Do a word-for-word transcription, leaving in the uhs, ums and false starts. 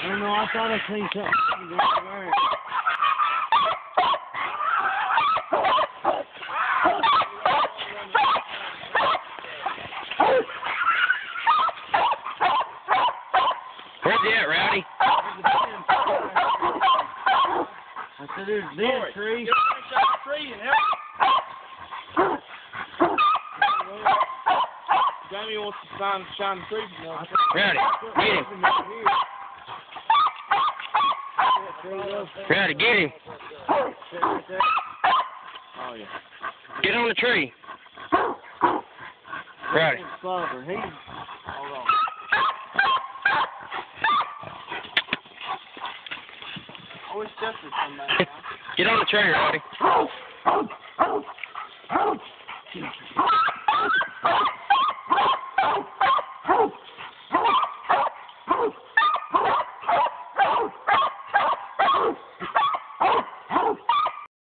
don't know, I thought I seen something down there. Where's he at, Rowdy? I said there's this tree. tree and help. Jamie wants to shine, shine the tree for now. Rowdy, get him. Rowdy, get him. Oh, yeah. Get on the tree. Rowdy. Hold on. I wish Jeff would come back now. Get on the tree, Rowdy.